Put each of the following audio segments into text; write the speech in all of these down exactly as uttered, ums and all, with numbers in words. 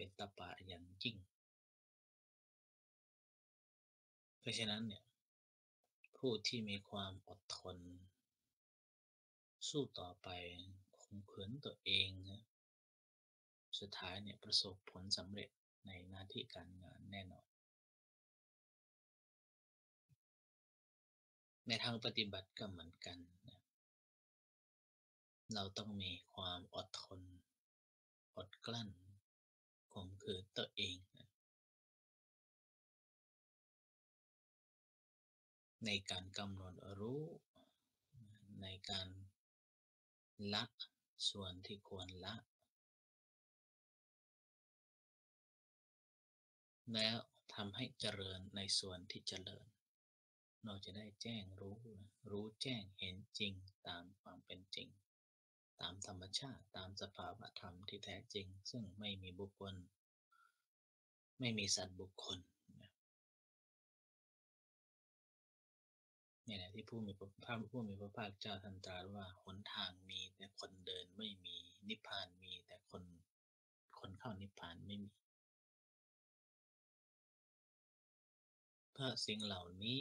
เป็นตปะอย่างยิ่งเพราะฉะนั้นเนี่ยผู้ที่มีความอดทนสู้ต่อไปข่มขืนตัวเองนะสุดท้ายเนี่ยประสบผลสำเร็จในหน้าที่การงานแน่นอนในทางปฏิบัติก็เหมือนกันนะเราต้องมีความอดทนอดกลั้นข่มขืนตัวเองนะในการกำหนดรู้ในการละส่วนที่ควรละแล้วทำให้เจริญในส่วนที่เจริญเราจะได้แจ้งรู้นะรู้แจ้งเห็นจริงตามความเป็นจริงตามธรรมชาติตามสภาวะธรรมที่แท้จริงซึ่งไม่มีบุคคลไม่มีสัตว์บุคคลนะนี่แหละที่ผู้มีพระพระผู้มีพระภาคเจ้าท่านตรัสว่าหนทางมีแต่คนเดินไม่มีนิพพานมีแต่คนคนเข้านิพพานไม่มีเพราะสิ่งเหล่านี้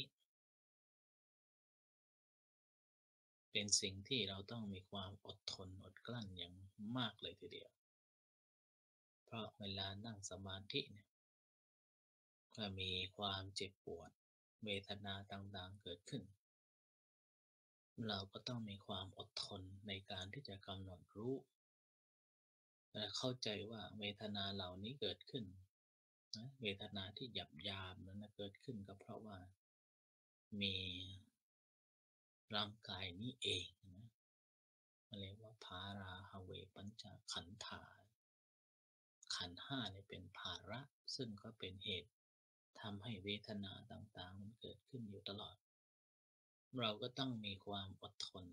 เป็นสิ่งที่เราต้องมีความอดทนอดกลั้นอย่างมากเลยทีเดียวเพราะเวลานั่งสมาธิเนี่ยก็มีความเจ็บปวดเวทนาต่างๆเกิดขึ้นเราก็ต้องมีความอดทนในการที่จะกำหนดรู้และเข้าใจว่าเวทนาเหล่านี้เกิดขึ้นนะเวทนาที่หยาบหยาบนั้นนะเกิดขึ้นก็เพราะว่ามีร่างกายนี้เองนะเรียกว่าภาราฮเวปัญจขันธาขันธ์ห้าเนี่ยเป็นภาระซึ่งก็เป็นเหตุทำให้เวทนาต่างๆมันเกิดขึ้นอยู่ตลอดเราก็ต้องมีความอดทน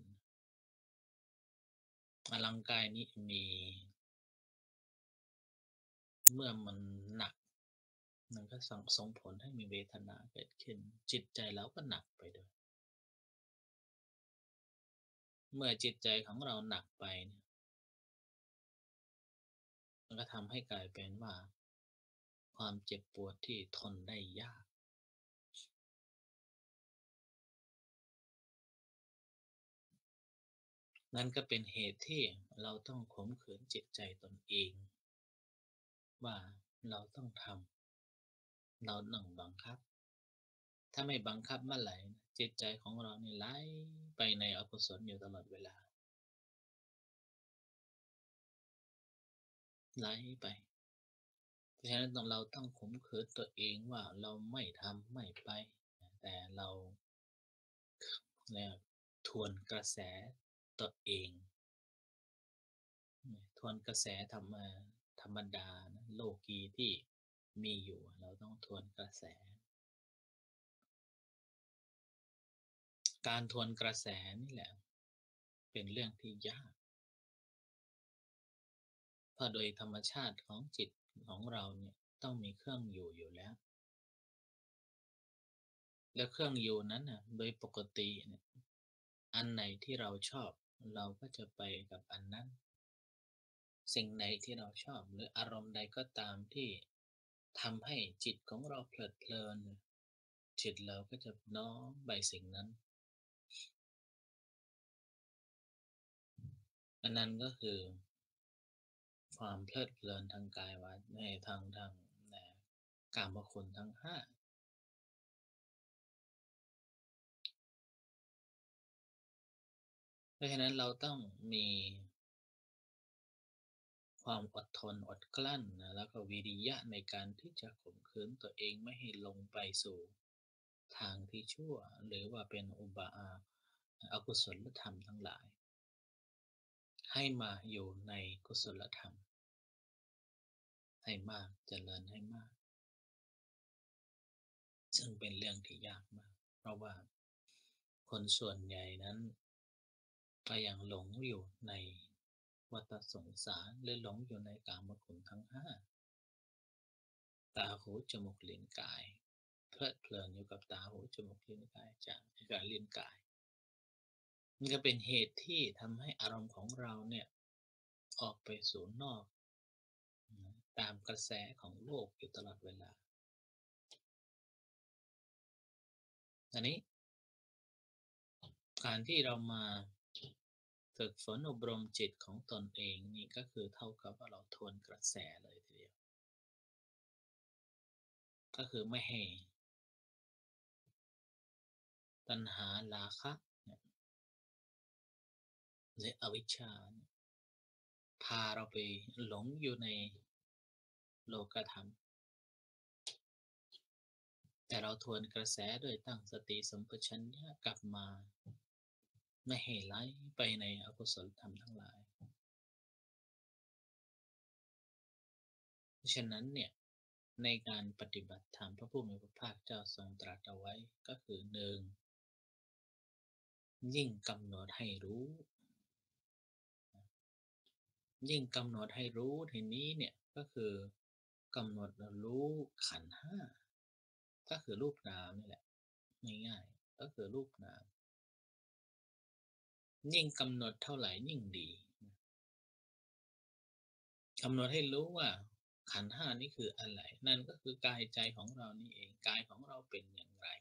ร่างกายนี้มีเมื่อมันหนักมันก็ส่งส่งผลให้มีเวทนาเกิดขึ้นจิตใจเราก็หนักไปด้วยเมื่อจิตใจของเราหนักไปเนี่ยมันก็ทำให้กลายเป็นว่าความเจ็บปวดที่ทนได้ยากนั่นก็เป็นเหตุที่เราต้องข่มขืนจิตใจตนเองว่าเราต้องทำเราต้องบังคับถ้าไม่บังคับเมื่อไหร่จิตใจของเรานี่ไหลไปในอกุศลอยู่ตลอดเวลาไหลไปเพราะฉะนั้นต้องเราต้องข่มขืนตัวเองว่าเราไม่ทำไม่ไปแต่เราเนี่ยทวนกระแสตัวเองทวนกระแสธรรมะธรรมดานะโลกีที่มีอยู่เราต้องทวนกระแสการทวนกระแสนี่แหละเป็นเรื่องที่ยากเพราะโดยธรรมชาติของจิตของเราเนี่ยต้องมีเครื่องอยู่อยู่แล้วแล้วเครื่องอยู่นั้นน่ะโดยปกติเนี่ยอันไหนที่เราชอบเราก็จะไปกับอันนั้นสิ่งไหนที่เราชอบหรืออารมณ์ใดก็ตามที่ทำให้จิตของเราเพลิดเพลินจิตเราก็จะน้อมไปสิ่งนั้นอันนั้นก็คือความเพลิดเพลินทางกายวาในทางทางกามคุณทั้งห้าเพราะฉะนั้นเราต้องมีความอดทนอดกลั้นนะแล้วก็วิริยะในการที่จะข่มขืนตัวเองไม่ให้ลงไปสู่ทางที่ชั่วหรือว่าเป็นอุบาอกุศลธรรมทั้งหลายให้มาอยู่ในกุศลธรรมให้มากเจริญให้มากซึ่งเป็นเรื่องที่ยากมากเพราะว่าคนส่วนใหญ่นั้นก็ยังหลงอยู่ในวัฏสงสารหรือหลงอยู่ในกามคุณทั้งห้าตาหูจมูกลิ้นกายเพลิดเพลินอยู่กับตาหูจมูกลิ้นกายจากการลิ้นกายมันก็เป็นเหตุที่ทำให้อารมณ์ของเราเนี่ยออกไปสู่นอกตามกระแสของโลกอยู่ตลอดเวลาอันนี้การที่เรามาฝึกฝนอบรมจิตของตนเองนี่ก็คือเท่ากับว่าเราทวนกระแสเลยทีเดียวก็คือไม่ให้ตัณหาราคะเนี่ยและอวิชชาเนี่ยพาเราไปหลงอยู่ในโลกธรรมแต่เราทวนกระแสโดยตั้งสติสัมปชัญญะกลับมาไม่ให้ไหลไปในอกุศลธรรมทั้งหลายเพราะฉะนั้นเนี่ยในการปฏิบัติธรรมพระผู้มีพระภาคเจ้าทรงตรัสเอาไว้ก็คือหนึ่งยิ่งกำหนดให้รู้ยิ่งกำหนดให้รู้ทีนี้เนี่ยก็คือกำหนดรู้ขันธ์ห้าก็คือรูปนามนี่แหละง่ายๆก็คือรูปนามยิ่งกำหนดเท่าไหร่ยิ่งดีกำหนดให้รู้ว่าขันธ์ห้านี่คืออะไรนั่นก็คือกายใจของเรานี่เองกายของเราเป็นอย่างไร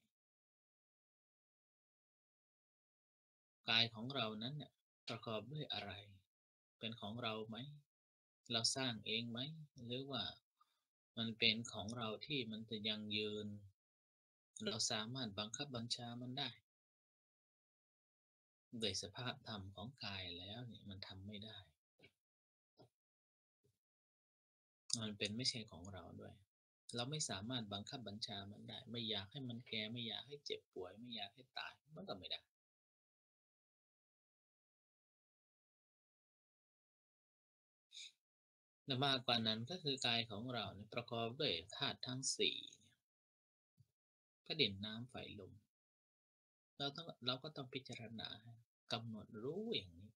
กายของเรานั้นเนี่ยประกอบด้วยอะไรเป็นของเราไหมเราสร้างเองไหมหรือว่ามันเป็นของเราที่มันจะยังยืนเราสามารถบังคับบัญชามันได้โดยสภาพธรรมของกายแล้วเนี่ยมันทำไม่ได้มันเป็นไม่ใช่ของเราด้วยเราไม่สามารถบังคับบัญชามันได้ไม่อยากให้มันแก่ไม่อยากให้เจ็บป่วยไม่อยากให้ตายมันก็ไม่ได้แต่มากกว่านั้นก็คือกายของเราเนี่ยประกอบด้วยธาตุทั้งสี่ก็ดินน้ำไฟลมเราต้องเราก็ต้องพิจารณากำหนดรู้อย่างนี้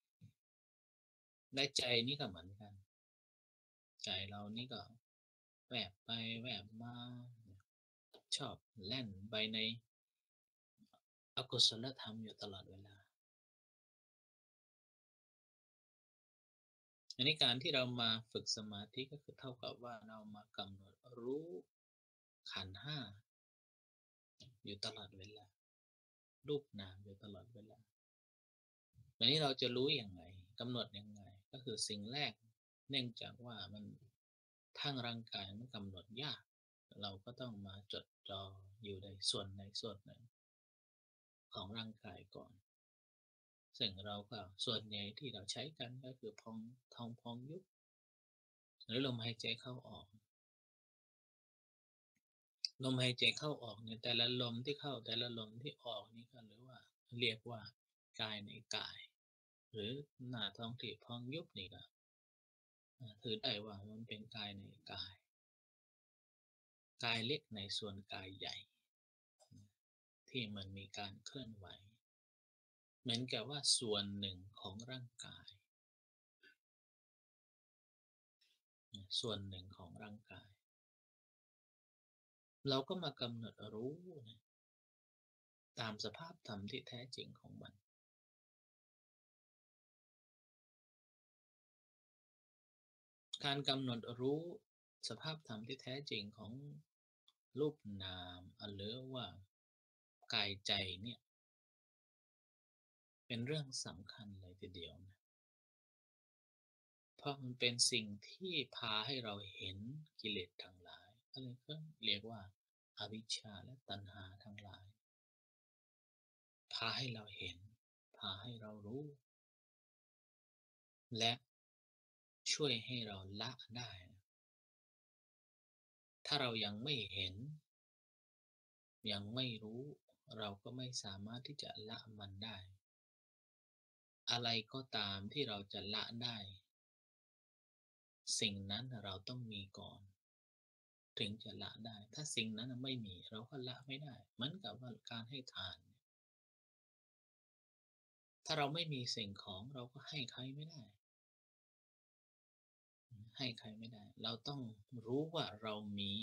และใจนี่ก็เหมือนกันใจเรานี่ก็แวบไปแวบมาชอบแล่นไปในอกุศลธรรมอยู่ตลอดเวลาอันนี้การที่เรามาฝึกสมาธิก็คือเท่ากับว่าเรามากำหนดรู้ขันธ์ห้าอยู่ตลอดเวลารูปนามอยู่ตลอดเวลาวันนี้เราจะรู้อย่างไรกำหนดยังไงก็คือสิ่งแรกเนื่องจากว่ามันทั้งร่างกายมันกำหนดยากเราก็ต้องมาจดจ่ออยู่ในส่วนใดส่วนหนึ่งของร่างกายก่อนซึ่งเราก็ส่วนใหญ่ที่เราใช้กันก็คือพองทองพองยุบหรือลมหายใจเข้าออกลมหายใจเข้าออกเนี่ยแต่ละลมที่เข้าแต่ละลมที่ออกนี่ก็หรือว่าเรียกว่ากายในกายหรือหน้าท้องที่พองยุบนี่ก็ถือได้ว่ามันเป็นกายในกายกายเล็กในส่วนกายใหญ่ที่มันมีการเคลื่อนไหวเหมือนกับว่าส่วนหนึ่งของร่างกายส่วนหนึ่งของร่างกายเราก็มากำหนดรู้นะตามสภาพธรรมที่แท้จริงของมันการกำหนดรู้สภาพธรรมที่แท้จริงของรูปนามหรือว่ากายใจเนี่ยเป็นเรื่องสำคัญเลยทีเดียวนะเพราะมันเป็นสิ่งที่พาให้เราเห็นกิเลสทั้งหลายอะไรก็เรียกว่าอวิชชาและตัณหาทั้งหลายพาให้เราเห็นพาให้เรารู้และช่วยให้เราละได้ถ้าเรายังไม่เห็นยังไม่รู้เราก็ไม่สามารถที่จะละมันได้อะไรก็ตามที่เราจะละได้สิ่งนั้นเราต้องมีก่อนถึงจะละได้ถ้าสิ่งนั้นไม่มีเราก็ละไม่ได้เหมือนกับว่าการให้ทานถ้าเราไม่มีสิ่งของเราก็ให้ใครไม่ได้ให้ใครไม่ได้เราต้องรู้ว่าเรามี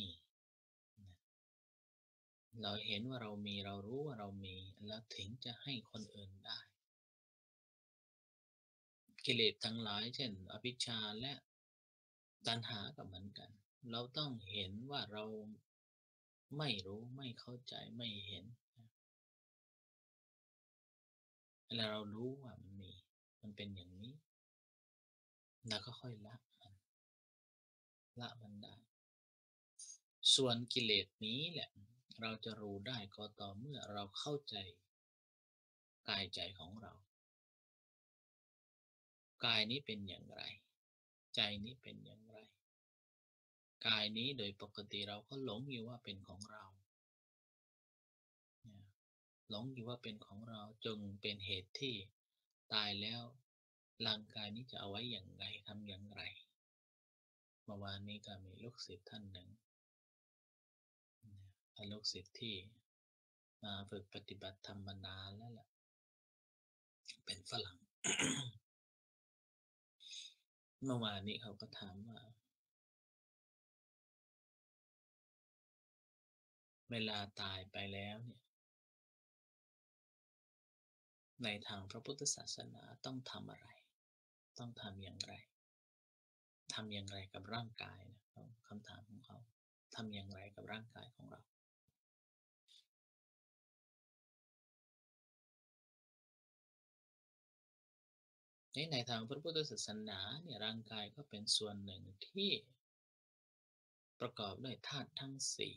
เราเห็นว่าเรามีเรารู้ว่าเรามีแล้วถึงจะให้คนอื่นได้กิเลสทั้งหลายเช่นอภิชฌาและตัณหาก็เหมือนกันเราต้องเห็นว่าเราไม่รู้ไม่เข้าใจไม่เห็นเวลาเรารู้ว่ามันมีมันเป็นอย่างนี้เราก็ค่อยละมันละมันได้ส่วนกิเลสนี้แหละเราจะรู้ได้ก็ต่อเมื่อเราเข้าใจกายใจของเรากายนี้เป็นอย่างไรใจนี้เป็นอย่างไรกายนี้โดยปกติเราก็หลงอยู่ว่าเป็นของเราหลงอยู่ว่าเป็นของเราจงเป็นเหตุที่ตายแล้วร่างกายนี้จะเอาไว้อย่างไรทำอย่างไรเมื่อวานนี้ก็มีลูกศิษย์ท่านหนึ่งเป็นลูกศิษย์ที่มาฝึกปฏิบัติธรรมมานานแล้วล่ะเป็นฝรั่ง เมื่อวานนี้เขาก็ถามว่าเวลาตายไปแล้วเนี่ยในทางพระพุทธศาสนาต้องทำอะไรต้องทำอย่างไรทำอย่างไรกับร่างกายนะคำถามของเขาทำอย่างไรกับร่างกายของเราในในทางพระพุทธศาสนาเนี่ยร่างกายก็เป็นส่วนหนึ่งที่ประกอบด้วยธาตุทั้งสี่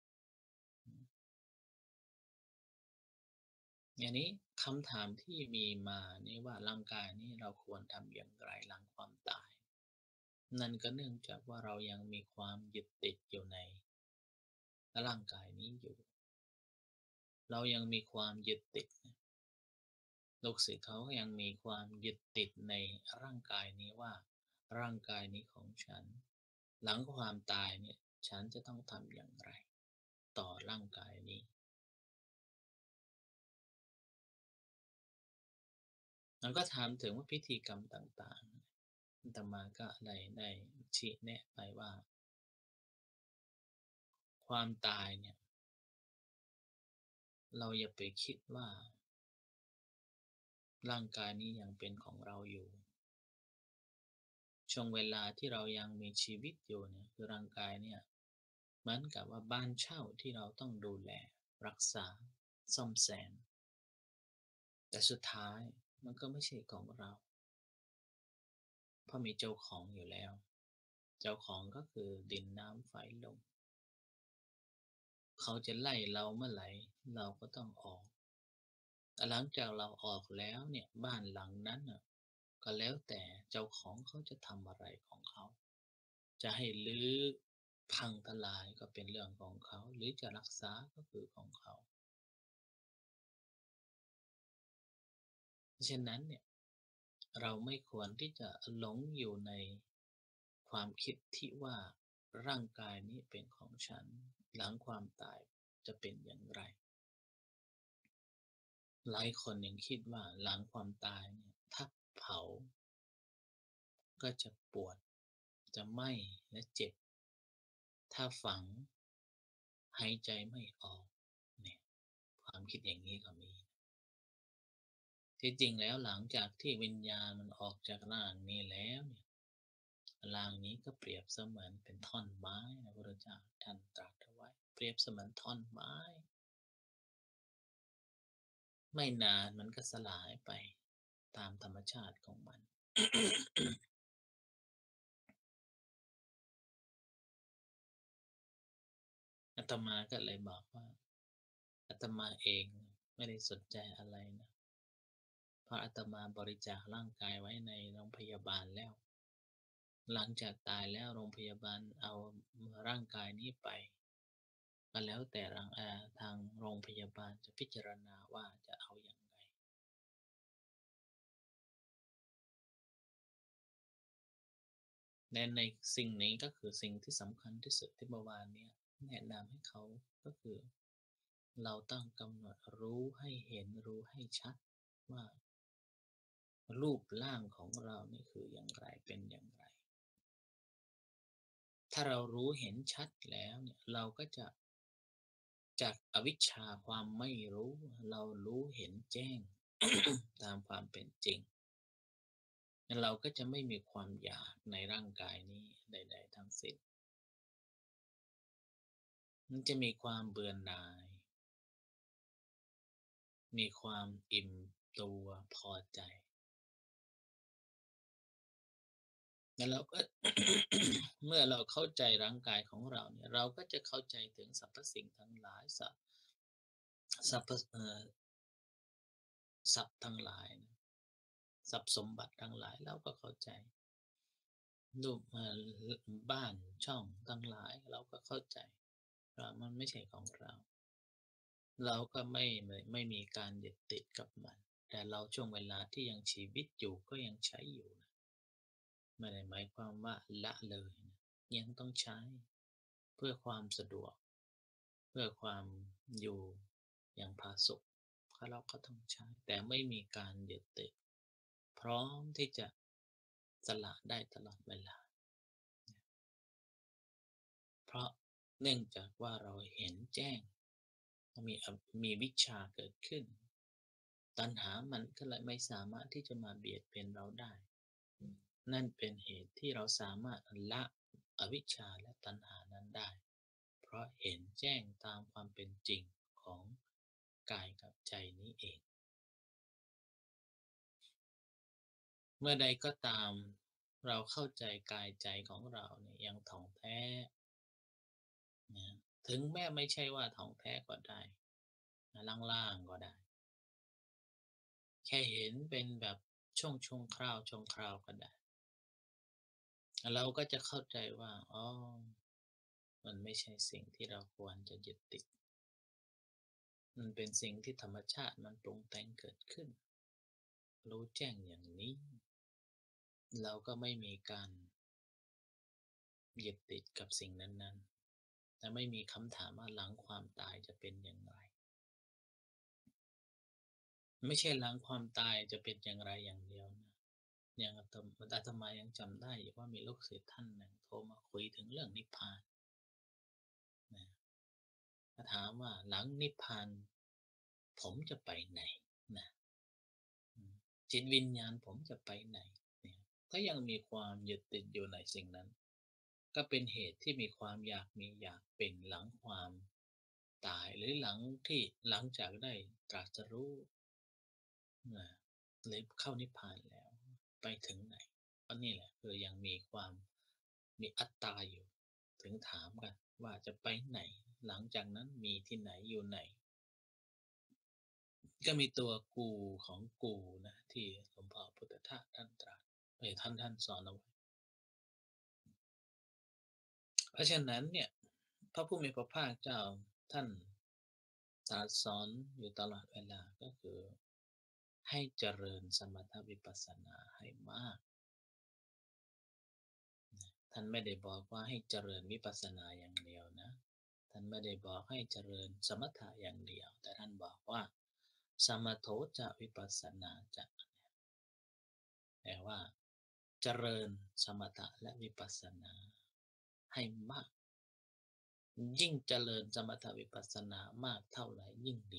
อย่างนี้คำถามที่มีมานี่ว่าร่างกายนี้เราควรทำอย่างไรหลังความตายนั่นก็เนื่องจากว่าเรายังมีความยึดติดอยู่ในร่างกายนี้อยู่เรายังมีความยึดติดลูกศิษย์เขาก็ยังมีความยึดติดในร่างกายนี้ว่าร่างกายนี้ของฉันหลังความตายเนี่ยฉันจะต้องทำอย่างไรต่อร่างกายนี้มันก็ถามถึงว่าพิธีกรรมต่างๆอาตมาก็ได้ได้ชี้แนะไปว่าความตายเนี่ยเราอย่าไปคิดว่าร่างกายนี้ยังเป็นของเราอยู่ช่วงเวลาที่เรายังมีชีวิตอยู่เนี่ยคือร่างกายเนี่ยเหมือนกับว่าบ้านเช่าที่เราต้องดูแลรักษาซ่อมแซมแต่สุดท้ายมันก็ไม่ใช่ของเราเพราะมีเจ้าของอยู่แล้วเจ้าของก็คือดินน้ำไฟลมเขาจะไล่เราเมื่อไหร่เราก็ต้องออกแต่หลังจากเราออกแล้วเนี่ยบ้านหลังนั้นน่ะก็แล้วแต่เจ้าของเขาจะทำอะไรของเขาจะให้รื้อพังทลายก็เป็นเรื่องของเขาหรือจะรักษาก็คือของเขาเพราะฉะนั้นเนี่ยเราไม่ควรที่จะหลงอยู่ในความคิดที่ว่าร่างกายนี้เป็นของฉันหลังความตายจะเป็นอย่างไรหลายคนยังคิดว่าหลังความตายเนี่ยถ้าเผาก็จะปวดจะไหม้และเจ็บถ้าฝังหายใจไม่ออกเนี่ยความคิดอย่างนี้ก็มีที่จริงแล้วหลังจากที่วิญญาณมันออกจากร่างนี้แล้วเนี่ยร่างนี้ก็เปรียบเสมือนเป็นท่อนไม้นะพระพุทธเจ้าท่านตรัสเอาไว้เปรียบเสมือนท่อนไม้ไม่นานมันก็สลายไปตามธรรมชาติของมัน อาตมาก็เลยบอกว่าอาตมาเองไม่ได้สนใจอะไรนะเพราะอาตมาบริจาคร่างกายไว้ในโรงพยาบาลแล้วหลังจากตายแล้วโรงพยาบาลเอาร่างกายนี้ไปก็แล้วแต่ทางอาทางโรงพยาบาลจะพิจารณาว่าจะเอาอย่างไรและในสิ่งนี้ก็คือสิ่งที่สำคัญที่สุดที่เมื่อวานเนี้ยแนะนำให้เขาก็คือเราต้องกำหนดรู้ให้เห็นรู้ให้ชัดว่ารูปร่างของเรานี่คืออย่างไรเป็นอย่างไรถ้าเรารู้เห็นชัดแล้วเนี่ยเราก็จะจากอวิชชาความไม่รู้เรารู้เห็นแจ้งตามความเป็นจริงเราก็จะไม่มีความอยากในร่างกายนี้ใดๆทั้งสิ้นมันจะมีความเบื่อหน่าย มีความอิ่มตัวพอใจ แล้วเราก็ เมื่อเราเข้าใจร่างกายของเราเนี่ย เราก็จะเข้าใจถึงสรรพสิ่งทั้งหลาย สรรพ สรรพ เอ่อ ทรัพย์ทั้งหลาย ทรัพย์สมบัติทั้งหลาย เราก็เข้าใจ รูป เอ่อ ล บ้านช่องทั้งหลาย เราก็เข้าใจว่ามันไม่ใช่ของเรา เราก็ไม่ ไม่ ไม่มีการยึดติดกับมัน แต่เราช่วงเวลาที่ยังชีวิตอยู่ก็ยังใช้อยู่นะ ไม่ได้หมายความว่าละเลยนะ ยังต้องใช้เพื่อความสะดวก เพื่อความอยู่อย่างผาสุก ก็เราก็ต้องใช้ แต่ไม่มีการยึดติด พร้อมที่จะสละได้ตลอดเวลา เพราะเนื่องจากว่าเราเห็นแจ้ง มี อ มีวิชชาเกิดขึ้น ตัณหามันก็เลยไม่สามารถที่จะมาเบียดเบียนเราได้ นั่นเป็นเหตุที่เราสามารถละอวิชชาและตัณหานั้นได้ เพราะเห็นแจ้งตามความเป็นจริงของกายกับใจนี้เอง เมื่อใดก็ตามเราเข้าใจกายใจของเราเนี่ยอย่างถ่องแท้ นะ ถึงแม้ไม่ใช่ว่าถ่องแท้ก็ได้ ล่าง ๆ ก็ได้ แค่เห็นเป็นแบบช่วง ๆ คราว ช่วงคราวก็ได้ เราก็จะเข้าใจว่า อ๋อ มันไม่ใช่สิ่งที่เราควรจะยึดติด มันเป็นสิ่งที่ธรรมชาติมันปรุงแต่งเกิดขึ้น รู้แจ้งอย่างนี้ เราก็ไม่มีการยึดติดกับสิ่งนั้น ๆ และไม่มีคำถามว่าหลังความตายจะเป็นอย่างไร ไม่ใช่หลังความตายจะเป็นอย่างไรอย่างเดียวนะ อย่างอาต อาตมายังจำได้อยู่ว่ามีลูกศิษย์ท่านหนึ่งโทรมาคุยถึงเรื่องนิพพาน นะ ก็ถามว่าหลังนิพพานผมจะไปไหน? นะ อืม จิตวิญญาณผมจะไปไหน? เนี่ย ก็ยังมีความยึดติดอยู่ในสิ่งนั้น ก็เป็นเหตุที่มีความอยากมีอยากเป็นหลังความตาย หรือหลังที่ หลังจากได้ตรัสรู้ นะ หรือเข้านิพพานแล้ว ไปถึงไหน? ก็นี่แหละ คือยังมีความมีอัตตาอยู่ ถึงถามกันว่าจะไปไหน? หลังจากนั้นมีที่ไหน อยู่ไหน? ก็มีตัวกูของกูนะ ที่หลวงพ่อพุทธทาสท่านตรัส เอ๊ย ท่าน ท่านสอนเอาไว้ เพราะฉะนั้นเนี่ย พระผู้มีพระภาคเจ้าท่าน ตรัสสอนอยู่ตลอดเวลา ก็คือให้เจริญสมถวิปัสสนาให้มาก นะ ท่านไม่ได้บอกว่าให้เจริญวิปัสสนาอย่างเดียวนะ ท่านไม่ได้บอกให้เจริญสมถะอย่างเดียว แต่ท่านบอกว่า สมโถจะ วิปัสสนาจะ แปลว่า เจริญสมถะและวิปัสสนาให้มาก ยิ่งเจริญสมถวิปัสสนามากเท่าไรยิ่งดี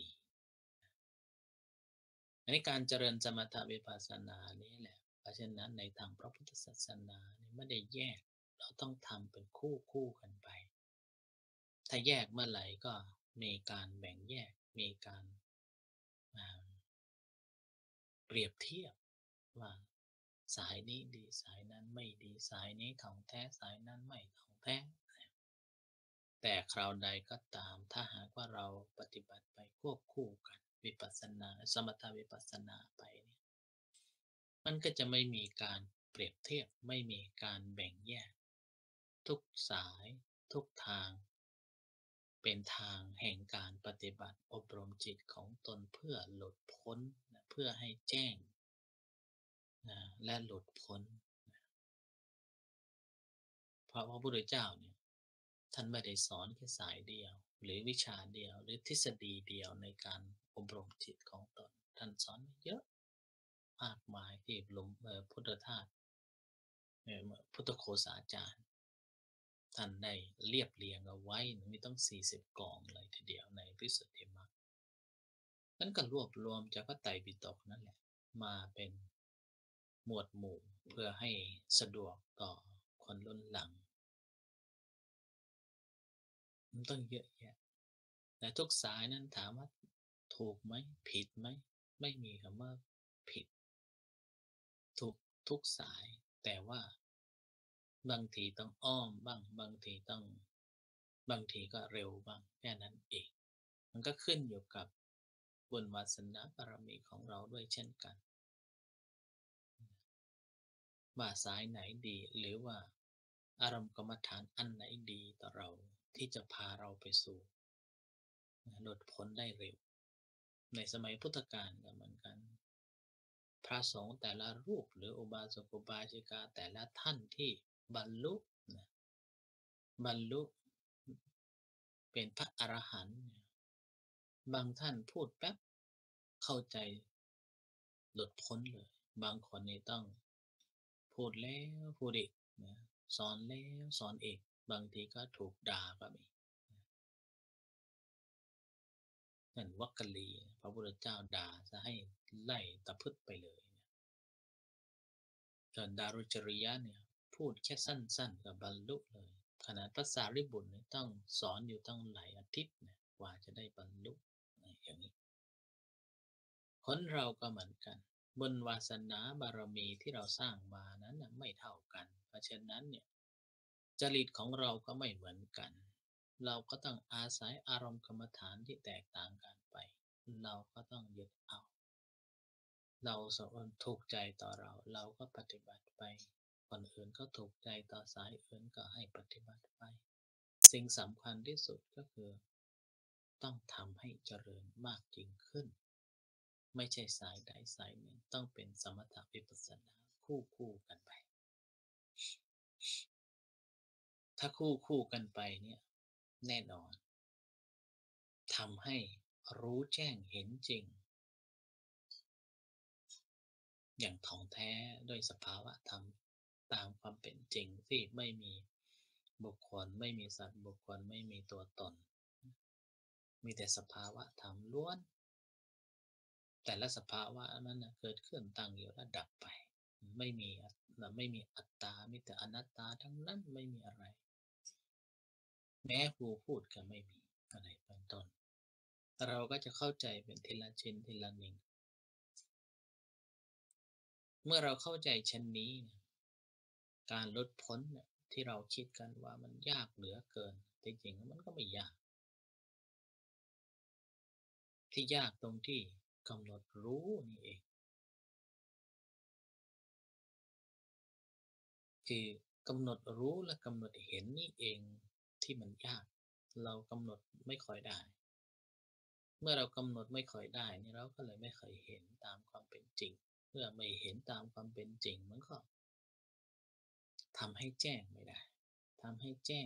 อันนี้การเจริญสมถวิปัสสนานี้แหละ เพราะฉะนั้นในทางพระพุทธศาสนาเนี่ยไม่ได้แยก เราต้องทำเป็นคู่ ๆ กันไป ถ้าแยกเมื่อไหร่ก็มีการแบ่งแยก มีการ อ่า เปรียบเทียบว่า สายนี้ดี สายนั้นไม่ดี สายนี้ถ่องแท้ สายนั้นไม่ถ่องแท้ แต่คราวใดก็ตาม ถ้าหากว่าเราปฏิบัติไปควบคู่กัน วิปัสสนา สมถวิปัสสนาไปเนี่ย มันก็จะไม่มีการเปรียบเทียบ ไม่มีการแบ่งแยก ทุกสาย ทุกทาง เป็นทางแห่งการปฏิบัติอบรมจิตของตนเพื่อหลุดพ้น เพื่อให้แจ้ง นะ และหลุดพ้น เพราะพระพุทธเจ้าเนี่ย ท่านไม่ได้สอนแค่สายเดียว หรือวิชาเดียว หรือทฤษฎีเดียวในการอบรมจิตของตน ท่านสอนเยอะมากมายที่หลวง เอ่อ พุทธทาส เอ่อ พุทธโฆษาจารย์ ท่านได้เรียบเรียงเอาไว้ มีตั้ง สี่สิบ กองเลยทีเดียวในวิสุทธิมรรค ท่านก็รวบรวมจากพระไตรปิฎกนั่นแหละมาเป็นหมวดหมู่เพื่อให้สะดวกต่อคนรุ่นหลังมันต้องเยอะแยะแต่ทุกสายนั้นถามว่าถูกไหมผิดไหมไม่มีคำว่าผิดถูกทุกสายแต่ว่าบางทีต้องอ้อมบ้างบางทีต้องบางทีก็เร็วบ้างแค่นั้นเองมันก็ขึ้นอยู่กับบุญวาสนาบารมีของเราด้วยเช่นกันว่าสายไหนดีหรือว่าอารมณ์กรรมฐานอันไหนดีต่อเราที่จะพาเราไปสู่หลุดพ้นได้เร็วในสมัยพุทธกาลก็เหมือนกันพระสงฆ์แต่ละรูปหรืออุบาสกอุบาสิกาแต่ละท่านที่บรรลุนะบรรลุเป็นพระอรหันต์บางท่านพูดแป๊บเข้าใจหลุดพ้นเลยบางคนนี่ต้องพูดแล้วพูดอีกนะสอนแล้วสอนอีกบางทีก็ถูกด่าก็มีนั่นวักกลีพระพุทธเจ้าด่าจะให้ไล่ตะพึดไปเลยส่วนดารุจริยะเนี่ยพูดแค่สั้นๆกับบรรลุเลยขนาดภาษาริบุตรเนี่ยต้องสอนอยู่ตั้งหลายอาทิตย์นะกว่าจะได้บรรลุอย่างนี้คนเราก็เหมือนกันบุญวาสนาบารมีที่เราสร้างมานั้นนะไม่เท่ากันเพราะฉะนั้นเนี่ยจริตของเราก็ไม่เหมือนกันเราก็ต้องอาศัยอารมณ์กรรมฐานที่แตกต่างกันไปเราก็ต้องยึดเอาเราสองคนถูกใจต่อเราเราก็ปฏิบัติไปคนอื่นก็ถูกใจต่อสายอื่นก็ให้ปฏิบัติไปสิ่งสำคัญที่สุดก็คือต้องทำให้เจริญมากยิ่งขึ้นไม่ใช่สายใดสายหนึ่งต้องเป็นสมถะวิปัสสนาคู่คู่กันไปถ้าคู่คู่กันไปเนี่ยแน่นอนทำให้รู้แจ้งเห็นจริงอย่างท่องแท้ด้วยสภาวะธรรมตามความเป็นจริงที่ไม่มีบุคคลไม่มีสัตว์บุคคลไม่มีตัวตนมีแต่สภาวะธรรมล้วนแต่ละสภาวะนั้นนะเกิดขึ้นตั้งอยู่แล้วดับไปไม่มีไม่มีอัตตามีแต่อนัตตาทั้งนั้นไม่มีอะไรแม้ครูพูดก็ไม่มีอะไรเป็นต้นเราก็จะเข้าใจเป็นทีละชิ้นทีละหนึ่งเมื่อเราเข้าใจชั้นนี้การลดพ้นเนี่ยที่เราคิดกันว่ามันยากเหลือเกินจริงๆมันก็ไม่ยากที่ยากตรงที่กำหนดรู้นี่เองคือกำหนดรู้และกำหนดเห็นนี่เองที่มันยากเรากำหนดไม่ค่อยได้เมื่อเรากำหนดไม่ค่อยได้นี่เราก็เลยไม่เคยเห็นตามความเป็นจริงเมื่อไม่เห็นตามความเป็นจริงมันก็ทำให้แจ้งไม่ได้ทำให้แจ้ง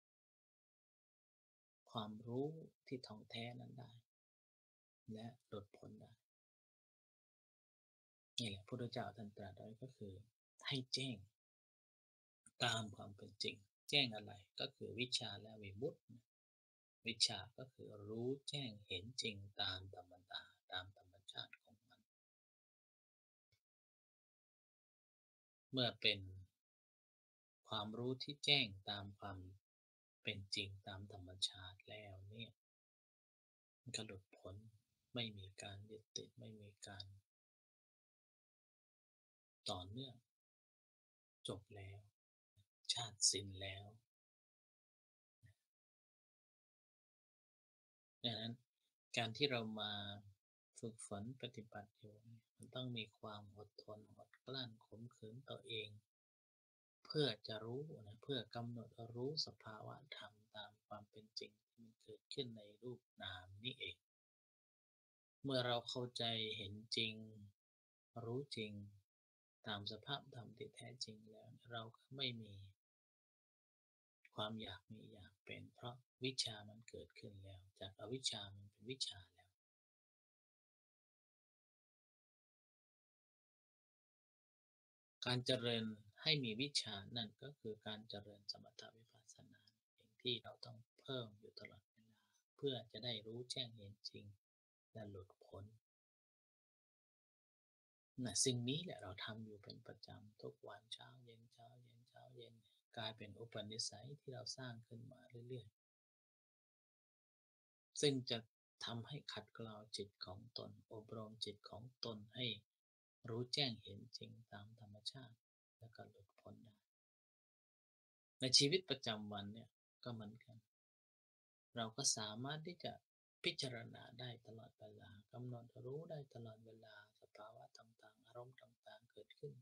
ความรู้ที่ท่องแท้นั้นได้และหลุดพ้นได้นี่แหละพระพุทธเจ้าท่านตรัสไว้ก็คือให้แจ้งตามความเป็นจริงแจ้งอะไรก็คือวิชาและวิมุตติวิชาก็คือรู้แจ้งเห็นจริงตามธรรมดาตามธรรมชาติของมันเมื่อเป็นความรู้ที่แจ้งตามความเป็นจริงตามธรรมชาติแล้วเนี่ยมันก็หลุดพ้นไม่มีการยึดติดไม่มีการต่อเนื่องจบแล้วชาติสิ้นแล้วดังนั้นการที่เรามาฝึกฝนปฏิบัติอยู่มันต้องมีความอดทนอดกลั้นข่มขืนตัวเองเพื่อจะรู้นะเพื่อกำหนดรู้สภาวะธรรมตามความเป็นจริงที่มันเกิดขึ้นในรูปนามนี่เองเมื่อเราเข้าใจเห็นจริงรู้จริงตามสภาพธรรมที่แท้จริงแล้วเราก็ไม่มีความอยากมีอยากเป็นเพราะวิชามันเกิดขึ้นแล้วจากอวิชชามันเป็นวิชาแล้วการเจริญให้มีวิชานั่นก็คือการเจริญสมถะวิปัสสนาอย่างที่เราต้องเพิ่มอยู่ตลอดเวลาเพื่อจะได้รู้แจ้งเห็นจริงและหลุดพ้นนะสิ่งนี้แหละเราทำอยู่เป็นประจำทุกวันเช้าเย็นเช้าเย็นเช้าเย็นกลายเป็นอุปนิสัยที่เราสร้างขึ้นมาเรื่อยๆซึ่งจะทำให้ขัดเกลาจิตของตนอบรมจิตของตนให้รู้แจ้งเห็นจริงตามธรรมชาติแล้วก็หลุดพ้นได้ในชีวิตประจำวันเนี่ยก็เหมือนกันเราก็สามารถที่จะพิจารณาได้ตลอดเวลากำหนดรู้ได้ตลอดเวลาสภาวะต่างๆอารมณ์ต่างๆเกิดขึ้น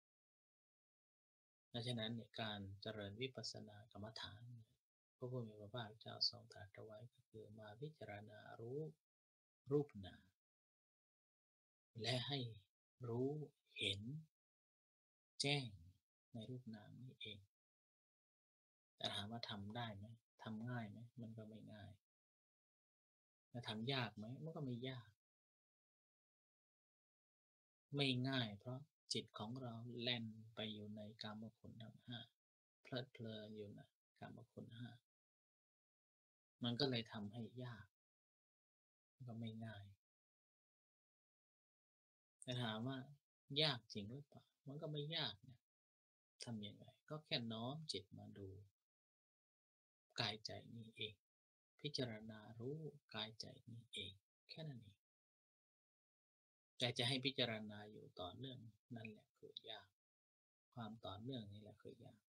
ดังฉะนั้นเนี่ยการเจริญวิปัสสนากรรมฐานพระผู้มีพระภาคเจ้าทรงตรัสเอาไว้ก็คือมาพิจารณารู้รูปนามและให้รู้เห็นแจ้งในรูปนามนี้เองแต่ถามว่าทำได้ไหมทำง่ายไหมมันก็ไม่ง่ายจะทำยากไหมมันก็ไม่ยากไม่ง่ายเพราะจิตของเราแล่นไปอยู่ในกามคุณทั้งห้าเพลิดเพลินอยู่ในกามคุณห้ามันก็เลยทำให้ยากมันก็ไม่ง่าย แต่ถามว่ายากจริงหรือเปล่ามันก็ไม่ยากนะทำยังไงก็แค่น้อมจิตมาดูกายใจนี่เองพิจารณารู้กายใจนี่เองแค่นั้นเองแต่จะให้พิจารณาอยู่ต่อเนื่องนั่นแหละคือยากความต่อเนื่องนี่แหละคือยาก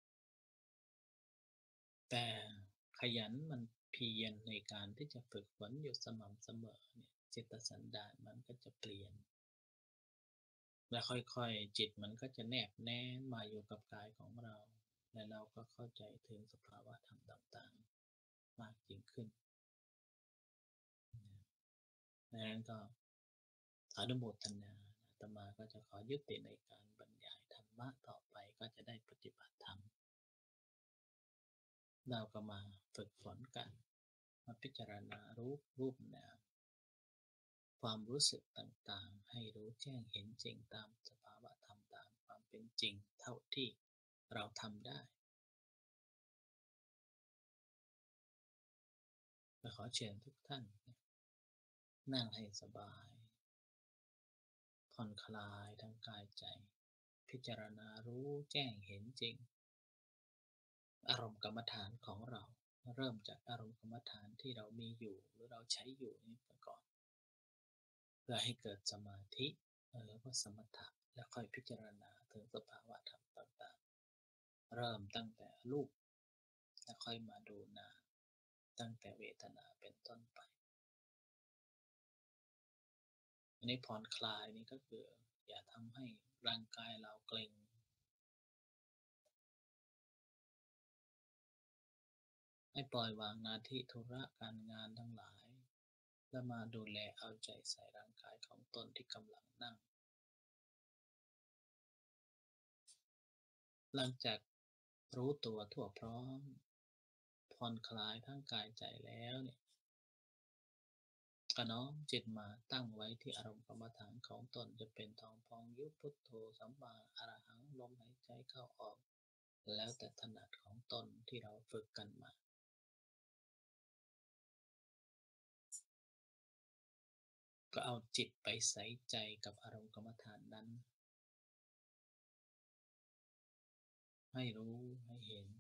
แต่ขยันมันเพียรในการที่จะฝึกฝนอยู่สม่ำเสมอเนี่ยจิตสันดานมันก็จะเปลี่ยน และค่อยๆจิตมันก็จะแนบแน่นมาอยู่กับกายของเรา และเราก็เข้าใจถึงสภาวะธรรมต่างๆมากยิ่งขึ้นดังนั้นก็อนุโมทนาอาตมาก็จะขอยุติในการบรรยายธรรมะต่อไปก็จะได้ปฏิบัติธรรมเราก็มาฝึกฝนกันมาพิจารณารูปรูปนามความรู้สึกต่างๆให้รู้แจ้งเห็นจริงตามสภาวะธรรมตามความเป็นจริงเท่าที่เราทำได้ และขอเชิญทุกท่านนั่งให้สบายผ่อนคลายทั้งกายใจพิจารณารู้แจ้งเห็นจริงอารมณ์กรรมฐานของเราเริ่มจากอารมณ์กรรมฐานที่เรามีอยู่หรือเราใช้อยู่นี้ไปก่อนเพื่อให้เกิดสมาธิหรือว่าสมถะและค่อยพิจารณาถึงสภาวะธรรมต่างๆเริ่มตั้งแต่รูปและค่อยมาดูนามตั้งแต่เวทนาเป็นต้นไปอันนี้ผ่อนคลายนี่ก็คืออย่าทำให้ร่างกายเราเกร็ง ให้ปล่อยวางหน้าที่ธุระการงานทั้งหลายและมาดูแลเอาใจใส่ร่างกายของตนที่กำลังนั่งหลังจากรู้ตัวทั่วพร้อมผ่อนคลายทั้งกายใจแล้วเนี่ยก็น้อมจิตมาตั้งไว้ที่อารมณ์กรรมฐานของตนจะเป็นทองพองยุบพุทโธสัมมาอรหังลมหายใจเข้าออกแล้วแต่ถนัดของตนที่เราฝึกกันมาก็เอาจิตไปใส่ใจกับอารมณ์กรรมฐานนั้นให้รู้ให้เห็น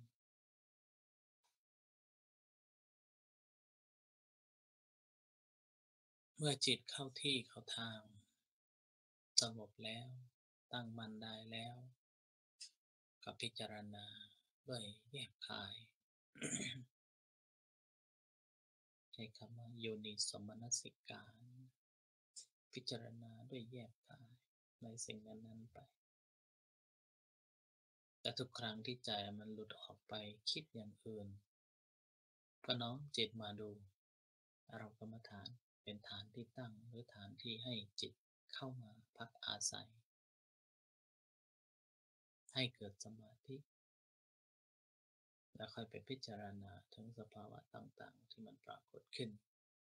เมื่อจิตเข้าที่เข้าทางสงบแล้วตั้งมั่นได้แล้วก็พิจารณาด้วยแยบคายใช้คำว่าโยนิสมนสิการพิจารณาด้วยแยบคายในสิ่งนั้นๆไปแต่ทุกครั้งที่ใจมันหลุดออกไปคิดอย่างอื่นก็น้อมจิตมาดูอารมณ์กรรมฐานเป็นฐานที่ตั้งหรือฐานที่ให้จิตเข้ามาพักอาศัยให้เกิดสมาธิ แล้วค่อยไปพิจารณาถึงสภาวะต่างๆที่มันปรากฏขึ้น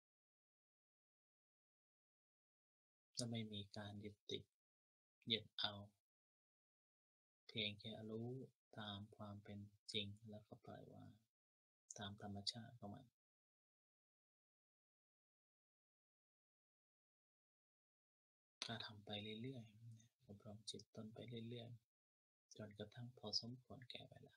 จะไม่มีการยึดติดยึดเอาเพียงแค่รู้ตามความเป็นจริงแล้วก็ปล่อยวางตามธรรมชาติของมันก็ทำไปเรื่อยอบรมจิตตนไปเรื่อยๆจนกระทั่งพอสมควรแก่เวลา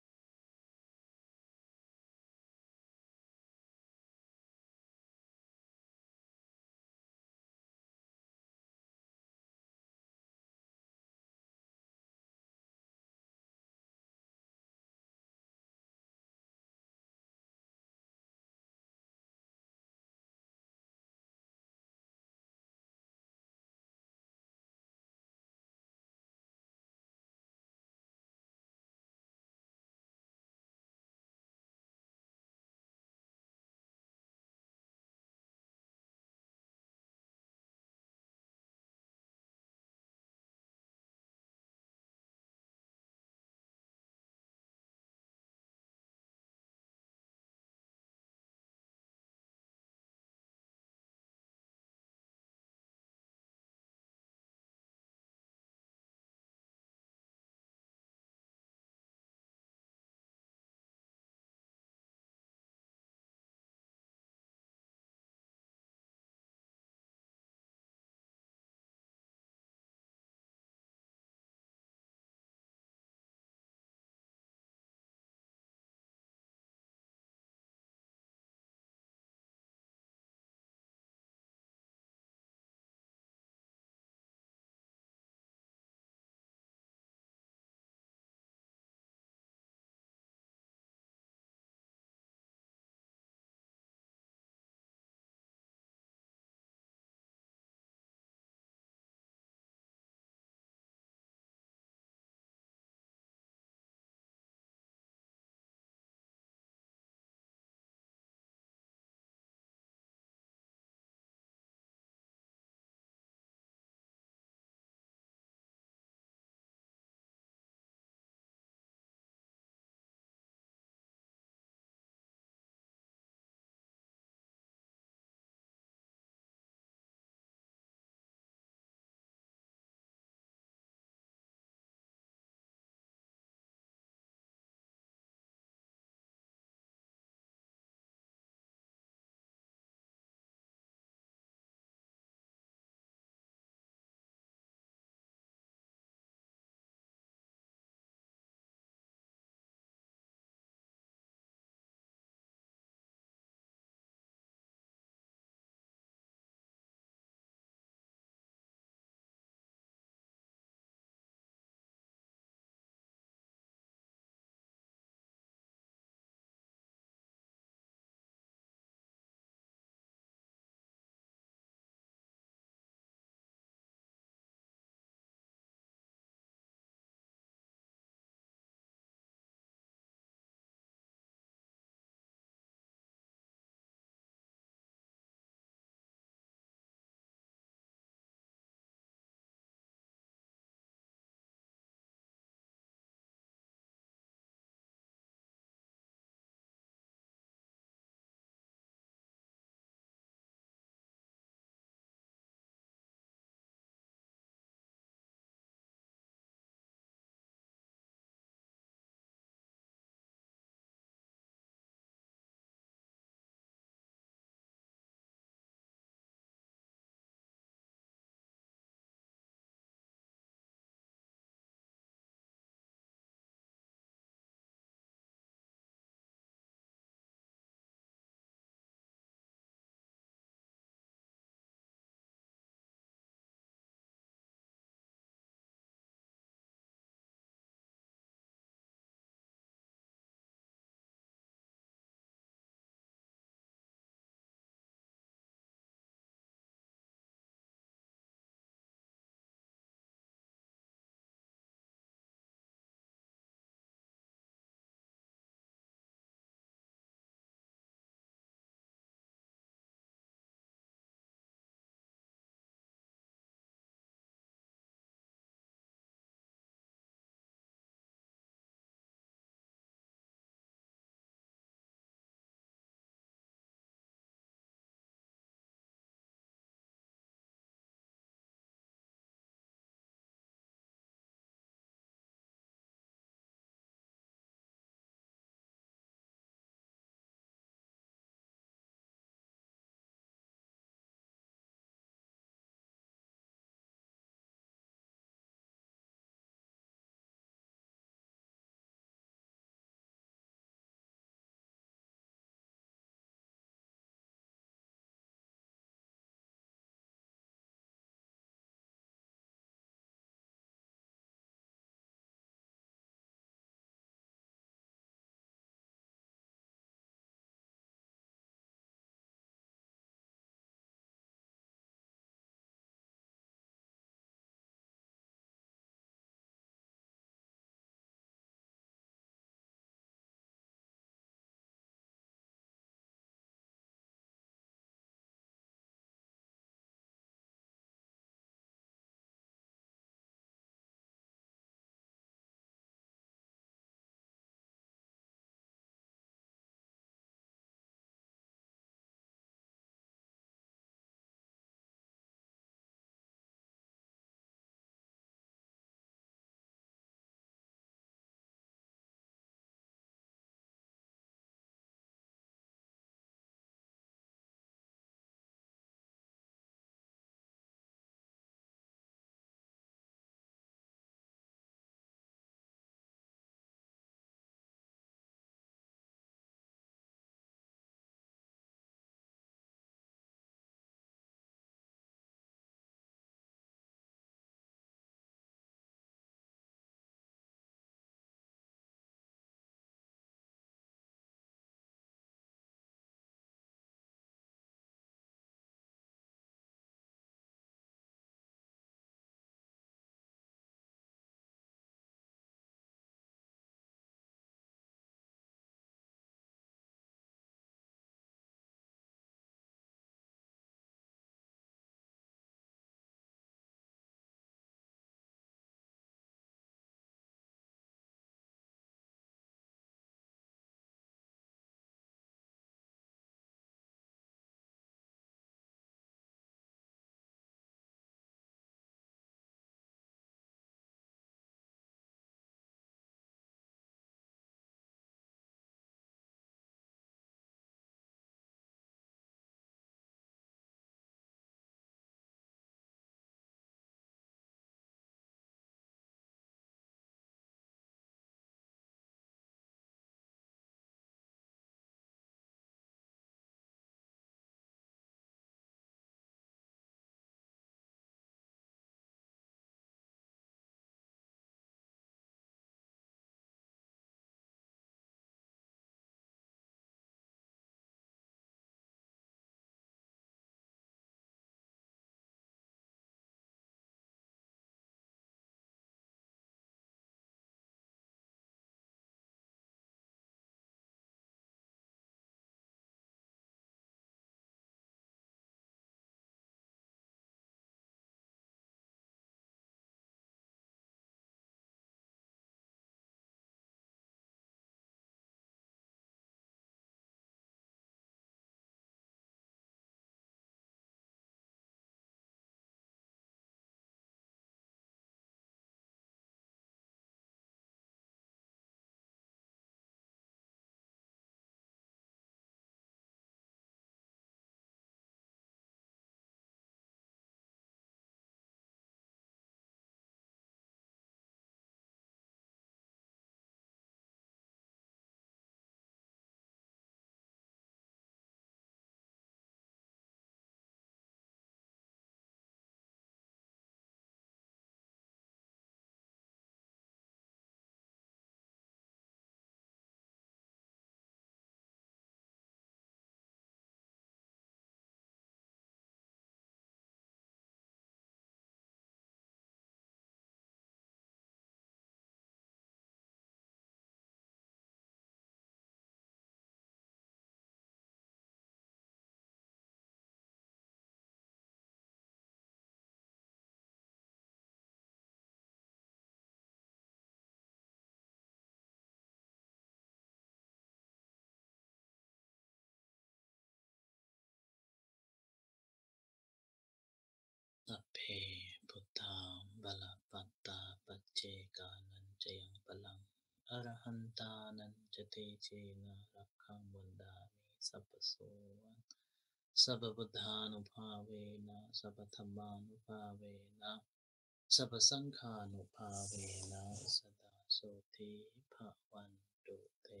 หันตานันจเตเจนะรักขังวันดามิสัพพโสวันสัพพพุทธานุภาเวนะสัพพธัมมานุภาเวนะสัพพสังฆานุภาเวนะสดาโสทิภะวันตุเต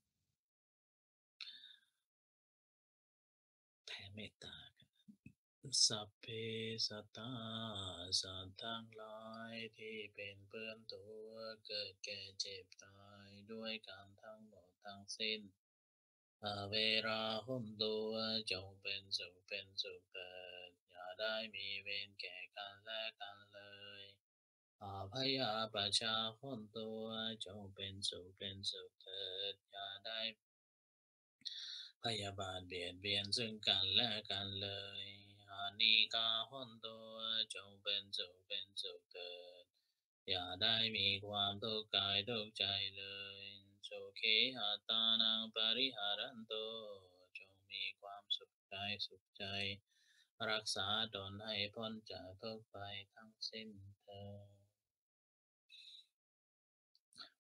แผ่เมตตากันสัพเพสัตตาสัตว์ทั้งหลายที่เป็นเพื่อนตัวเกิดแก่เจ็บตายด้วยกันทั้งหมดทั้งสิ้นอาเวราหุนตัวจงเป็นสุขเป็นสุขเถิดอย่าได้มีเวรแก่กันและกันเลยอาพยาปชาหุนตัวจงเป็นสุขเป็นสุขเถิดอย่าได้พยาบาทเบียดเบียนซึ่งกันและกันเลยอานิกาหุนตัวจงเป็นสุขเป็นสุขเถิดอย่าได้มีความทุกข์กายทุกข์ใจเลยสุขีอัตตานังปริหารันโตจงมีความสุขกายสุขใจรักษาตนให้พ้นจากทุกข์ไปทั้งสิ้นเถิด